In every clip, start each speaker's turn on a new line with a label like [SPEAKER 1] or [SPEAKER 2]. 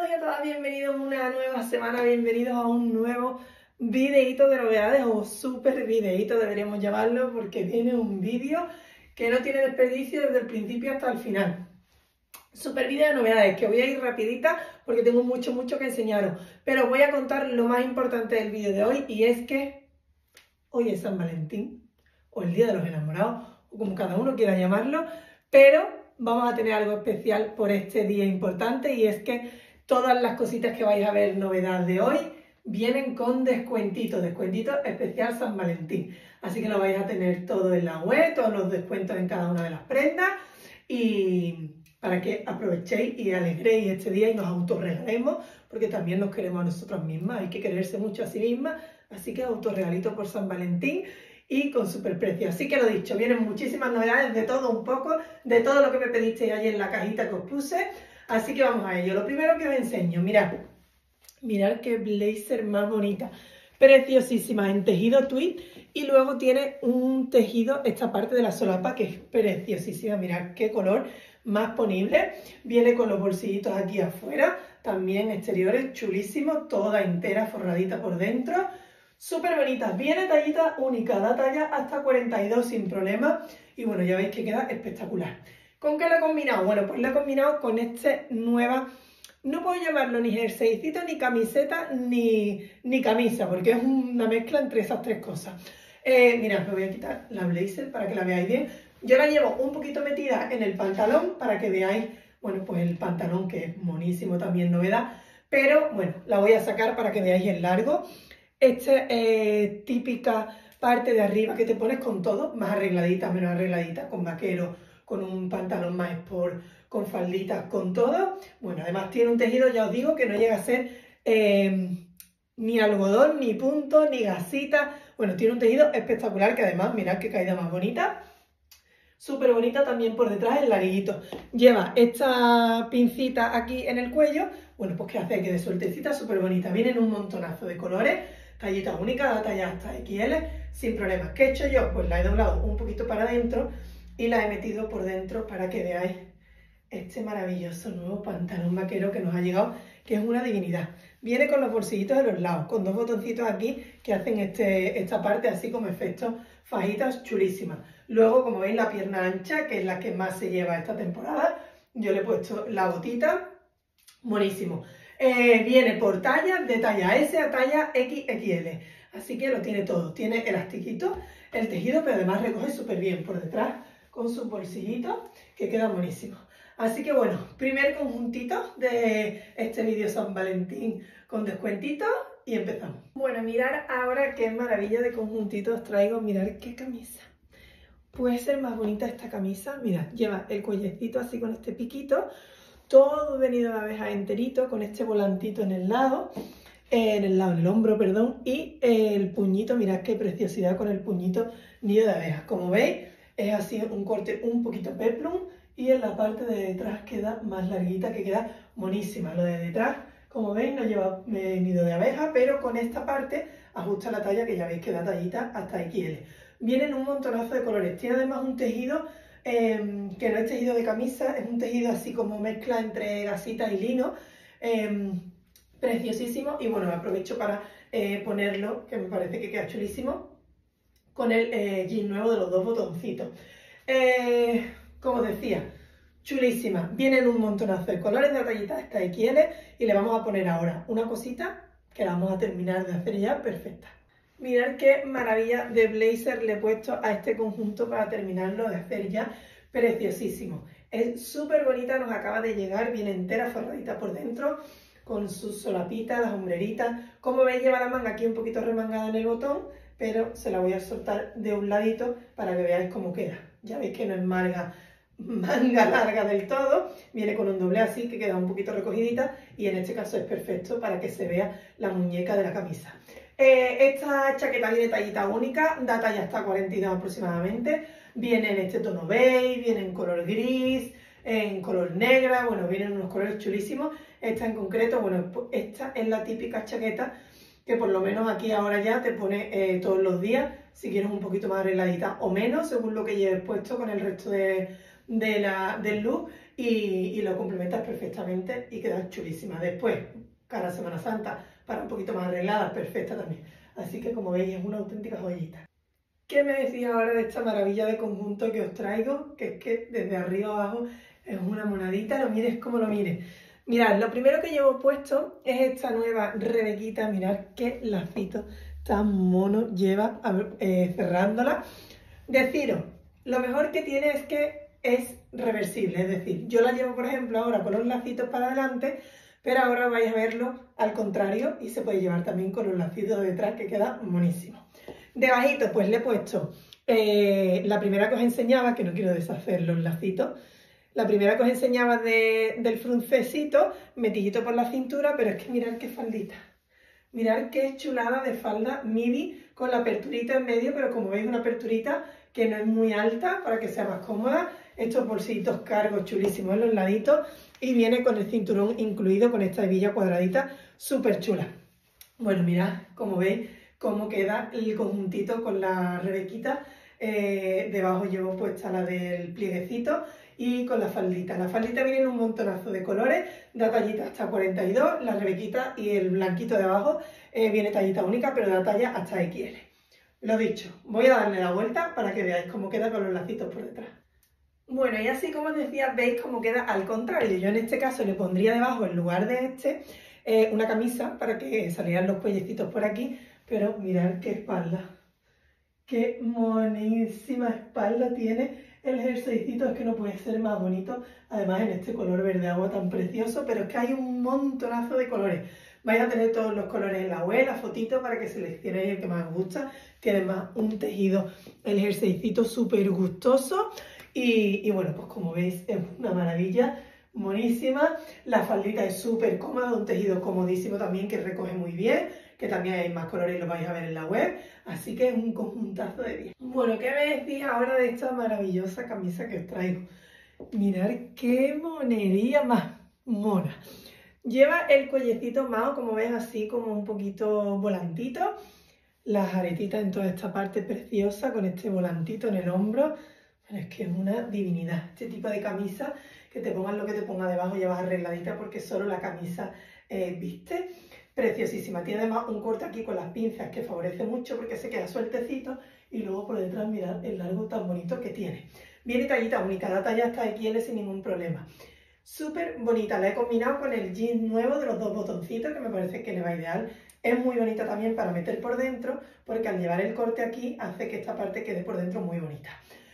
[SPEAKER 1] todos y a todas, bienvenidos a una nueva semana, bienvenidos a un nuevo videíto de novedades o super videíto deberíamos llamarlo, porque viene un vídeo que no tiene desperdicio desde el principio hasta el final. Super vídeo de novedades, que voy a ir rapidita porque tengo mucho que enseñaros, pero voy a contar lo más importante del vídeo de hoy, y es que hoy es San Valentín o el Día de los Enamorados, o como cada uno quiera llamarlo, pero vamos a tener algo especial por este día importante, y es que todas las cositas que vais a ver novedad de hoy vienen con descuentito especial San Valentín. Así que lo vais a tener todo en la web, todos los descuentos en cada una de las prendas, y para que aprovechéis y alegréis este día y nos autorregalemos, porque también nos queremos a nosotras mismas, hay que quererse mucho a sí mismas, así que autorregalito por San Valentín y con superprecio. Así que lo dicho, vienen muchísimas novedades, de todo un poco, de todo lo que me pedisteis ayer en la cajita que os puse, así que vamos a ello. Lo primero que os enseño, mirad qué blazer más bonita, preciosísima, en tejido tweed, y luego tiene un tejido, esta parte de la solapa, que es preciosísima, mirad qué color más ponible, viene con los bolsillitos aquí afuera, también exteriores, chulísimo, toda entera, forradita por dentro, súper bonita, viene tallita única, da talla hasta 42 sin problema, y bueno, ya veis que queda espectacular. ¿Con qué lo he combinado? Bueno, pues lo he combinado con este nueva, no puedo llamarlo ni jerseycito, ni camiseta, ni camisa, porque es una mezcla entre esas tres cosas. Mirad, me voy a quitar la blazer para que la veáis bien. Yo la llevo un poquito metida en el pantalón para que veáis, bueno, pues el pantalón, que es monísimo, también novedad, pero bueno, la voy a sacar para que veáis el largo. Esta típica parte de arriba que te pones con todo, más arregladita, menos arregladita, con vaquero, con un pantalón más sport, con falditas, con todo. Bueno, además tiene un tejido, ya os digo, que no llega a ser ni algodón, ni punto, ni gasita. Bueno, tiene un tejido espectacular, que además, mirad qué caída más bonita. Súper bonita también por detrás, el larguito. Lleva esta pincita aquí en el cuello. Bueno, pues que hace que de sueltecita, súper bonita. Vienen un montonazo de colores, tallita única, talla hasta XL, sin problemas. ¿Qué he hecho yo? Pues la he doblado un poquito para adentro y la he metido por dentro para que veáis este maravilloso nuevo pantalón vaquero que nos ha llegado, que es una divinidad. Viene con los bolsillitos de los lados, con dos botoncitos aquí que hacen esta parte así como efecto fajitas chulísimas. Luego, como veis, la pierna ancha, que es la que más se lleva esta temporada. Yo le he puesto la gotita, buenísimo. Viene por tallas, de talla S a talla XXL, así que lo tiene todo. Tiene elastiquito, el tejido, pero además recoge súper bien por detrás con sus bolsillitos, que queda buenísimo. Así que bueno, primer conjuntito de este vídeo San Valentín con descuentito y empezamos. Bueno, mirad ahora qué maravilla de conjuntito os traigo. Mirad qué camisa. Puede ser más bonita esta camisa. Mirad, lleva el cuellecito así con este piquito, todo venido de abeja enterito, con este volantito en el lado, en el hombro, perdón, y el puñito, mirad qué preciosidad con el puñito nido de abejas. Como veis, es así un corte un poquito peplum, y en la parte de detrás queda más larguita, que queda monísima. Lo de detrás, como veis, no lleva nido de abeja, pero con esta parte ajusta la talla, que ya veis que da tallita hasta XL. Vienen un montonazo de colores. Tiene además un tejido que no es tejido de camisa, es un tejido así como mezcla entre gasita y lino, preciosísimo. Y bueno, aprovecho para ponerlo, que me parece que queda chulísimo, con el jean nuevo de los dos botoncitos. Como os decía, chulísima. Vienen un montonazo de colores, de rayitas hasta XL, y le vamos a poner ahora una cosita que la vamos a terminar de hacer ya perfecta. Mirad qué maravilla de blazer le he puesto a este conjunto para terminarlo de hacer ya preciosísimo. Es súper bonita, nos acaba de llegar, viene entera, forradita por dentro, con sus solapitas, las hombreritas. Como veis, lleva la manga aquí un poquito remangada en el botón, pero se la voy a soltar de un ladito para que veáis cómo queda. Ya veis que no es manga larga del todo, viene con un doble así que queda un poquito recogidita, y en este caso es perfecto para que se vea la muñeca de la camisa. Esta chaqueta viene tallita única, da talla hasta 42 aproximadamente, viene en este tono beige, viene en color gris, en color negra, bueno, vienen unos colores chulísimos. Esta en concreto, bueno, esta es la típica chaqueta que por lo menos aquí ahora ya te pone todos los días, si quieres un poquito más arregladita o menos, según lo que lleves puesto con el resto del look. y lo complementas perfectamente y queda chulísima. Después, cara a Semana Santa, para un poquito más arreglada, perfecta también. Así que como veis es una auténtica joyita. ¿Qué me decís ahora de esta maravilla de conjunto que os traigo? Que es que desde arriba abajo es una monadita, lo mires como lo mires. Mirad, lo primero que llevo puesto es esta nueva Rebequita. Mirad qué lacito tan mono lleva cerrándola. Deciros, lo mejor que tiene es que es reversible, es decir, yo la llevo por ejemplo ahora con los lacitos para adelante, pero ahora vais a verlo al contrario y se puede llevar también con los lacitos de detrás, que queda buenísimo. Debajito pues le he puesto la primera que os enseñaba, que no quiero deshacer los lacitos, la primera que os enseñaba del fruncecito, metillito por la cintura, pero es que mirad qué faldita. Mirad qué chulada de falda midi con la aperturita en medio, pero como veis una aperturita que no es muy alta para que sea más cómoda. Estos bolsitos cargos chulísimos en los laditos y viene con el cinturón incluido con esta hebilla cuadradita súper chula. Bueno, mirad, como veis, cómo queda el conjuntito con la Rebequita. Debajo llevo puesta la del plieguecito y con la faldita. La faldita viene en un montonazo de colores, da tallita hasta 42, la Rebequita y el blanquito de abajo viene tallita única, pero da talla hasta XL. Lo dicho, voy a darle la vuelta para que veáis cómo queda con los lacitos por detrás. Bueno, y así como os decía, veis cómo queda al contrario. Yo en este caso le pondría debajo, en lugar de una camisa para que salieran los cuellecitos por aquí, pero mirad qué espalda. Qué monísima espalda tiene el jerseycito, es que no puede ser más bonito, además en este color verde agua tan precioso, pero es que hay un montonazo de colores. Vais a tener todos los colores en la web, la fotito para que seleccionéis el que más os gusta, que además un tejido, el jerseycito súper gustoso y bueno, pues como veis es una maravilla, monísima. La faldita es súper cómoda, un tejido comodísimo también que recoge muy bien, que también hay más colores y lo vais a ver en la web, así que es un conjuntazo de 10. Bueno, ¿qué me decís ahora de esta maravillosa camisa que os traigo? Mirad qué monería más mona. Lleva el cuellecito mao, como ves, así como un poquito volantito, las aretitas en toda esta parte preciosa con este volantito en el hombro. Pero es que es una divinidad. Este tipo de camisa, que te pongan lo que te ponga debajo, ya vas arregladita porque solo la camisa viste. Preciosísima. Tiene además un corte aquí con las pinzas que favorece mucho porque se queda sueltecito y luego por detrás mirad el largo tan bonito que tiene. Viene tallita única, da talla hasta XL sin ningún problema. Súper bonita, la he combinado con el jean nuevo de los dos botoncitos que me parece que le va ideal. Es muy bonita también para meter por dentro porque al llevar el corte aquí hace que esta parte quede por dentro muy bonita.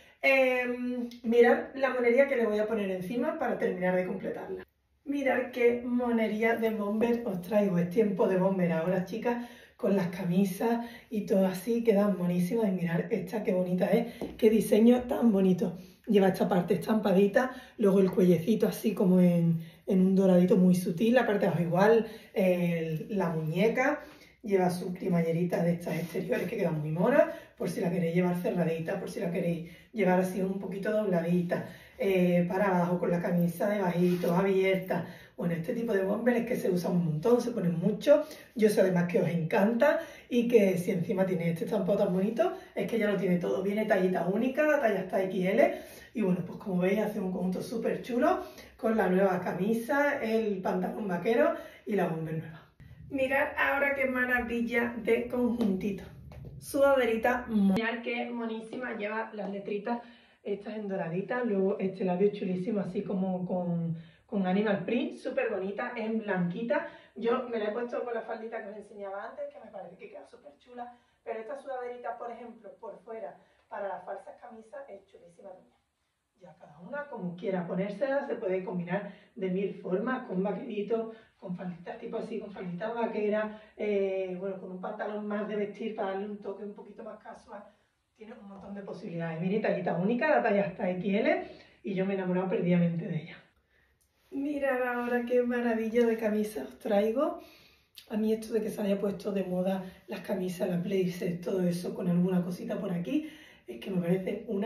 [SPEAKER 1] Mirad la monería que le voy a poner encima para terminar de completarla. Mirad qué monería de bomber os traigo. Es tiempo de bomber ahora, chicas, con las camisas y todo así, quedan buenísimas. Y mirad esta qué bonita es, qué diseño tan bonito. Lleva esta parte estampadita, luego el cuellecito así como en un doradito muy sutil, la parte de abajo igual, la muñeca. Lleva su cremallerita de estas exteriores que quedan muy monas, por si la queréis llevar cerradita, por si la queréis llevar así un poquito dobladita, para abajo con la camisa de bajito, abierta. Bueno, este tipo de bombers que se usan un montón, se ponen mucho. Yo sé además que os encanta y que si encima tiene este estampado tan bonito, es que ya lo tiene todo. Viene tallita única, la talla hasta XL. Y bueno, pues como veis hace un conjunto súper chulo con la nueva camisa, el pantalón vaquero y la bomber nueva. Mirad ahora qué maravilla de conjuntito. Sudaderita, mirad qué monísima, lleva las letritas estas en doraditas, luego este labio chulísimo así como con animal print, súper bonita, en blanquita. Yo me la he puesto con la faldita que os enseñaba antes, que me parece que queda súper chula, pero esta sudaderita, por ejemplo, por fuera, para las falsas camisas, es chulísima también. Ya cada una como quiera ponérsela, se puede combinar de mil formas, con vaqueritos, con falditas tipo así, con falditas vaqueras, bueno, con un pantalón más de vestir para darle un toque un poquito más casual. Tiene un montón de posibilidades. Mini tallita única, la talla hasta XL y yo me he enamorado perdidamente de ella. Mirad ahora qué maravilla de camisa os traigo. A mí esto de que se haya puesto de moda las camisas, las blazers, todo eso con alguna cosita por aquí, es que me parece un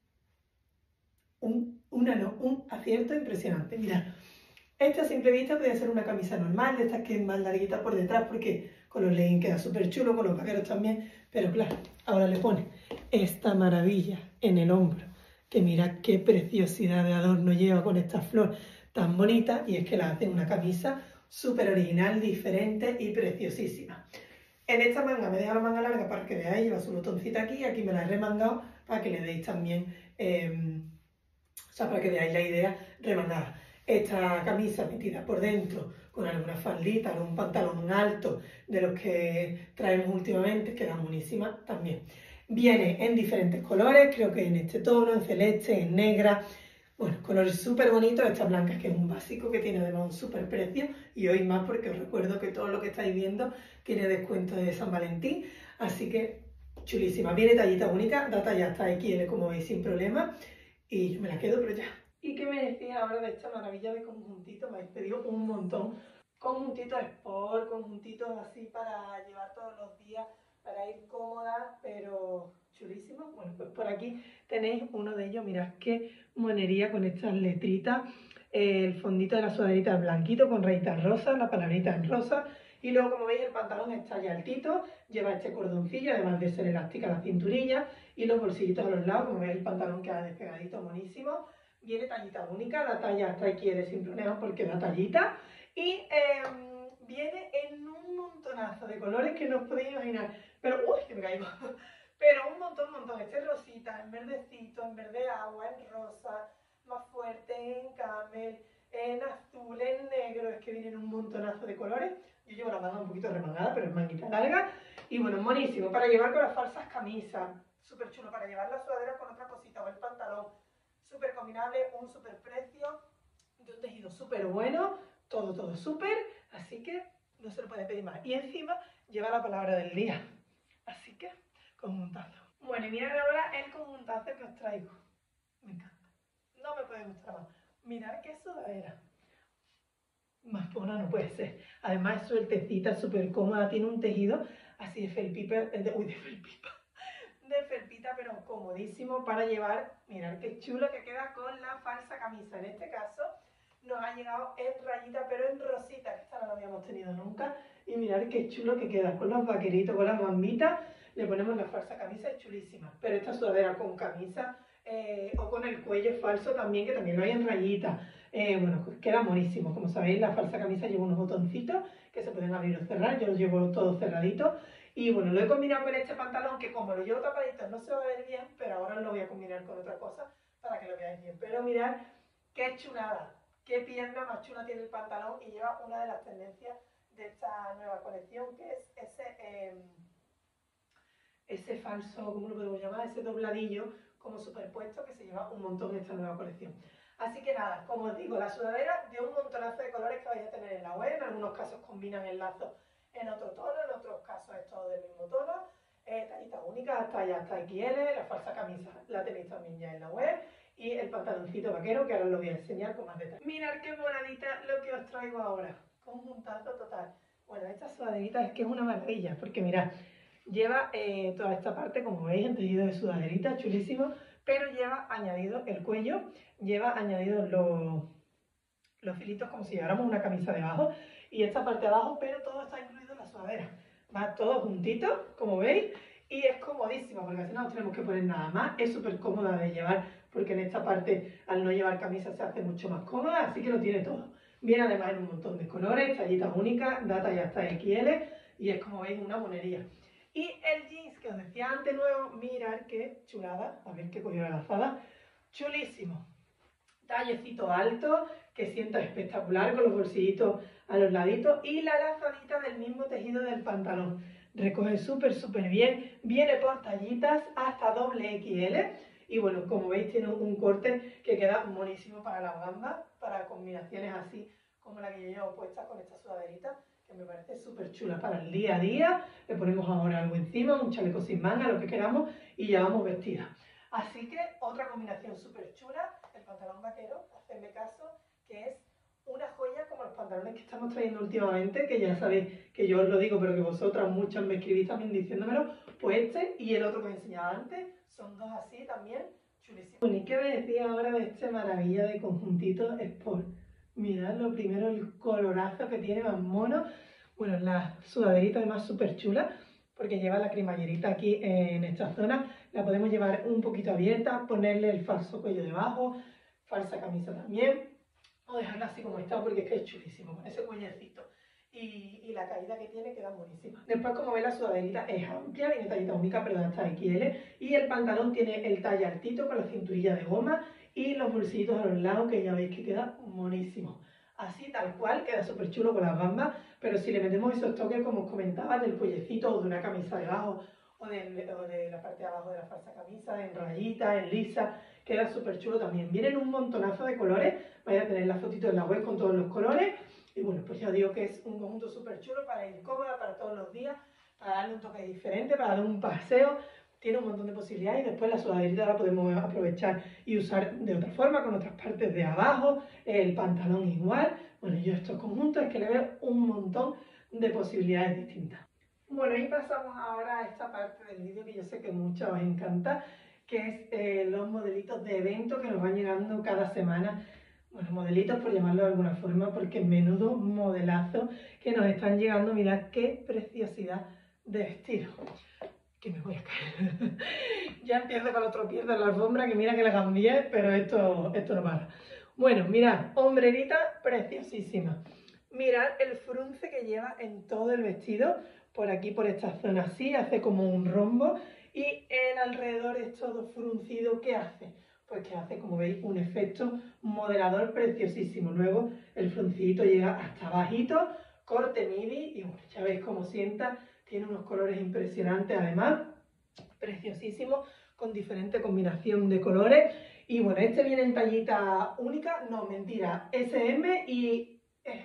[SPEAKER 1] acierto impresionante. Mirad, esta a simple vista podría ser una camisa normal, de estas que es más larguita por detrás, porque con los leggings queda súper chulo, con los vaqueros también, pero claro, ahora le pone esta maravilla en el hombro, que mira qué preciosidad de adorno lleva con esta flor tan bonita, y es que la hace una camisa súper original, diferente y preciosísima. En esta manga me he dejado la manga larga para que veáis, lleva su botoncita aquí, aquí me la he remangado para que le deis también, o sea, para que veáis la idea remangada. Esta camisa metida por dentro con alguna faldita, algún pantalón alto de los que traemos últimamente, queda buenísima también. Viene en diferentes colores, creo que en este tono, en celeste, en negra. Bueno, colores súper bonitos. Esta blanca, que es un básico, que tiene además un súper precio, y hoy más porque os recuerdo que todo lo que estáis viendo tiene descuento de San Valentín, así que chulísima. Viene tallita única, da talla hasta XL, como veis, sin problema, y yo me la quedo, pero ya. ¿Y qué me decís ahora de esta maravilla de conjuntito? Me habéis pedido un montón. Conjuntitos sport, conjuntitos así para llevar todos los días, para ir cómoda, pero chulísimo. Bueno, pues por aquí tenéis uno de ellos. Mirad qué monería con estas letritas. El fondito de la sudaderita es blanquito con rayitas rosas, la palabrita en rosa. Y luego, como veis, el pantalón está ya altito, lleva este cordoncillo, además de ser elástica la cinturilla, y los bolsillitos a los lados. Como veis, el pantalón queda despegadito, buenísimo. Viene tallita única, la talla hasta XL sin problema porque da tallita. Y viene en un montonazo de colores que no os podéis imaginar. Pero, uy, que me caigo. Pero un montón. Este es rosita, en verdecito, en verde agua, en rosa, más fuerte, en camel, en azul, en negro. Es que vienen un montonazo de colores. Yo llevo la manga un poquito remangada, pero es manguita larga. Y bueno, buenísimo para llevar con las falsas camisas. Súper chulo para llevar la sudadera con otra cosita o el pantalón. Súper combinable, un súper precio, de un tejido súper bueno, todo súper, así que no se lo puede pedir más. Y encima lleva la palabra del día, así que conjuntazo. Bueno, y mirad ahora el conjuntazo que os traigo. Me encanta, no me puede gustar más. Mirad qué sudadera. Más buena no puede ser. Además es sueltecita, súper cómoda, tiene un tejido así de felpipa, de felpita, pero comodísimo para llevar. Mirad qué chulo que queda con la falsa camisa. En este caso nos ha llegado en rayita, pero en rosita, que esta no la habíamos tenido nunca. Y mirad qué chulo que queda con los vaqueritos, con las gambitas. Le ponemos la falsa camisa, es chulísima. Pero esta sudadera con camisa o con el cuello falso también, que también lo hay en rayita. Bueno, pues queda monísimo. Como sabéis, la falsa camisa lleva unos botoncitos que se pueden abrir o cerrar. Yo los llevo todos cerraditos. Y bueno, lo he combinado con este pantalón, que como lo llevo tapadito no se va a ver bien, pero ahora lo voy a combinar con otra cosa para que lo veáis bien. Pero mirad qué chulada, qué pierna más chula tiene el pantalón, y lleva una de las tendencias de esta nueva colección, que es ese falso, ¿cómo lo podemos llamar? Ese dobladillo como superpuesto, que se lleva un montón en esta nueva colección. Así que nada, como os digo, la sudadera de un montonazo de colores que vais a tener en la web. En algunos casos combinan el lazo en otro tono, en otros casos es todo del mismo tono. Tallita única, hasta XL, la falsa camisa la tenéis también ya en la web. Y el pantaloncito vaquero, que ahora os lo voy a enseñar con más detalle. Mirad qué bonita lo que os traigo ahora. Conjuntazo total. Bueno, esta sudaderita es que es una maravilla, porque mirad, lleva toda esta parte, como veis, en tejido de sudaderita, chulísimo, pero lleva añadido el cuello, lleva añadidos los filitos como si lleváramos una camisa debajo, y esta parte de abajo, pero todo está incluido en la sudadera. Va todo juntito, como veis, y es comodísimo, porque así no nos tenemos que poner nada más. Es súper cómoda de llevar, porque en esta parte, al no llevar camisa, se hace mucho más cómoda, así que lo tiene todo. Viene además en un montón de colores, tallitas únicas, da talla hasta XL, y es, como veis, una monería. Y el jeans que os decía antes nuevo, mirad qué chulada, a ver qué cogió la lazada, chulísimo. Tallecito alto, que sienta espectacular, con los bolsillitos a los laditos, y la lazadita del mismo tejido del pantalón. Recoge súper bien, viene por tallitas hasta doble XL, y bueno, como veis tiene un corte que queda buenísimo para las gambas, para combinaciones así como la que yo llevo puesta con esta sudaderita, que me parece súper chula para el día a día. Le ponemos ahora algo encima, un chaleco sin manga, lo que queramos, y ya vamos vestidas. Así que otra combinación súper chula, el pantalón vaquero, hacedme caso, que es una joya como los pantalones que estamos trayendo últimamente, que ya sabéis que yo os lo digo, pero que vosotras muchas me escribís también diciéndomelo. Pues este y el otro que os enseñaba antes, son dos así también, chulísimos. Bueno, ¿y qué me decía ahora de este maravilla de conjuntito sport? Mirad lo primero, el colorazo que tiene, más mono. Bueno, la sudaderita además súper chula, porque lleva la cremallerita aquí en esta zona. La podemos llevar un poquito abierta, ponerle el falso cuello debajo, falsa camisa también, o dejarla así como está porque es que es chulísimo, con ese cuellecito. Y la caída que tiene queda buenísima. Después, como veis, la sudaderita es amplia, viene tallita única, pero da hasta XL. Y el pantalón tiene el talle altito con la cinturilla de goma y los bolsillitos a los lados, que ya veis que queda buenísimo. Así, tal cual, queda súper chulo con las bambas, pero si le metemos esos toques, como os comentaba, del cuellecito o de una camisa debajo, o de la parte de abajo de la falsa camisa, en rayita, en lisa, queda súper chulo también. Vienen un montonazo de colores, vais a tener la fotito en la web con todos los colores. Y bueno, pues ya os digo que es un conjunto súper chulo para ir cómoda, para todos los días, para darle un toque diferente, para dar un paseo. Tiene un montón de posibilidades y después la sudaderita la podemos aprovechar y usar de otra forma, con otras partes de abajo, el pantalón igual. Bueno, yo estos conjuntos es que le veo un montón de posibilidades distintas. Bueno, y pasamos ahora a esta parte del vídeo que yo sé que mucho os encanta, que es los modelitos de evento que nos van llegando cada semana. Bueno, modelitos por llamarlo de alguna forma, porque menudo modelazo que nos están llegando. Mirad qué preciosidad de vestido. Que me voy a caer. Ya empiezo con los tropiezos de la alfombra, que mira que la cambié, pero esto no para. Bueno, mirad, hombrerita preciosísima. Mirad el frunce que lleva en todo el vestido, por aquí, por esta zona así, hace como un rombo, y en alrededor es todo fruncido. ¿Qué hace? Pues que hace, como veis, un efecto modelador preciosísimo. Luego el fruncito llega hasta bajito, corte midi, y bueno, ya veis cómo sienta. Tiene unos colores impresionantes, además, preciosísimo, con diferente combinación de colores. Y bueno, este viene en tallita única, no, mentira, SM y...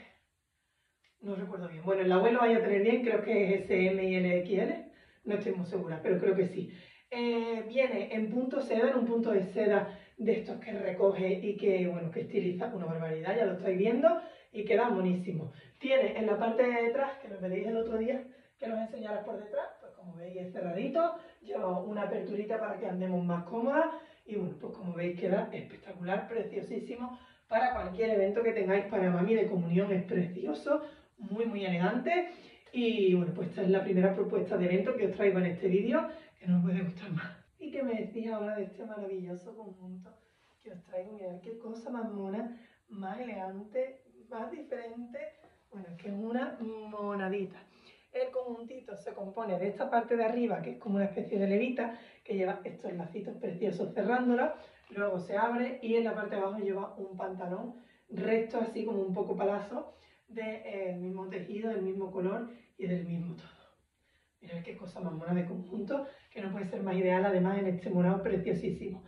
[SPEAKER 1] no recuerdo bien. Bueno, en la web lo vaya a tener bien, creo que es SM y LXL, no estoy muy segura, pero creo que sí. Viene en punto seda, en un punto de seda de estos que recoge y que, bueno, que estiliza una barbaridad, ya lo estáis viendo, y queda buenísimo. Tiene en la parte de detrás, que me pedís el otro día que los enseñaras por detrás, pues como veis es cerradito, lleva una aperturita para que andemos más cómodas, y bueno, pues como veis queda espectacular, preciosísimo, para cualquier evento que tengáis. Para mami de comunión es precioso, muy elegante. Y bueno, pues esta es la primera propuesta de evento que os traigo en este vídeo, que no me puede gustar más. Y que me decís ahora de este maravilloso conjunto que os traigo. Mirad qué cosa más mona, más elegante, más diferente. Bueno, es que es una monadita. El conjuntito se compone de esta parte de arriba, que es como una especie de levita, que lleva estos lacitos preciosos cerrándola, luego se abre y en la parte de abajo lleva un pantalón recto, así como un poco palazo, del mismo tejido, del mismo color y del mismo todo. Mirad qué cosa más mona de conjunto, que no puede ser más ideal, además en este morado preciosísimo.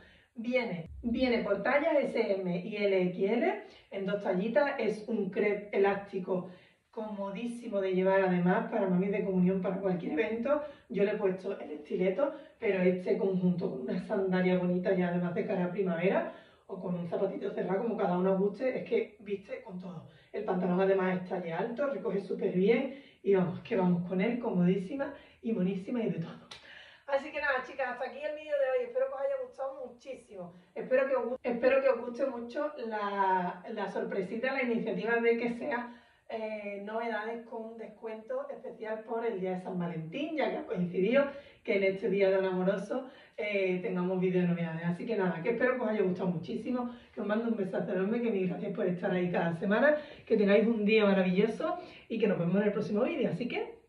[SPEAKER 1] Viene por tallas SM y LXL, en dos tallitas, es un crepe elástico comodísimo de llevar, además para mami de comunión, para cualquier evento. Yo le he puesto el estileto, pero este conjunto con una sandalia bonita y además de cara a primavera, o con un zapatito cerrado, como cada uno guste, es que viste con todo. El pantalón además es talle alto, recoge súper bien y vamos, que vamos con él, comodísima y monísima y de todo. Así que nada, chicas, hasta aquí el vídeo de hoy. Espero que os haya gustado muchísimo. Espero que os guste mucho la sorpresita, la iniciativa de que sea novedades con descuento especial por el día de San Valentín, ya que ha coincidido que en este día tan amoroso tengamos vídeo de novedades. Así que nada, que espero que os haya gustado muchísimo, que os mando un besazo enorme, que mil gracias por estar ahí cada semana, que tengáis un día maravilloso y que nos vemos en el próximo vídeo. Así que